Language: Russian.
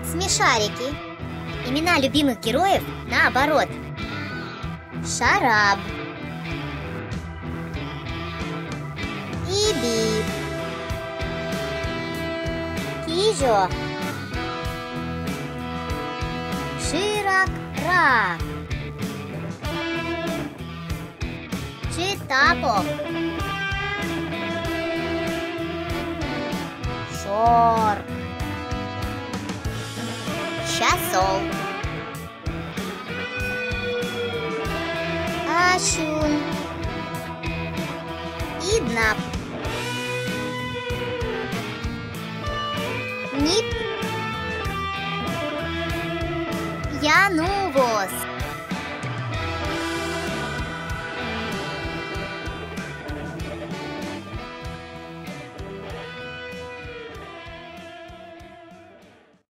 Смешарики. Имена любимых героев наоборот. Шараб, Иби, Кижо, Ширак-Рак, Читапо, Шор, Часол, Ашун, Иднап, Нип, Янувос.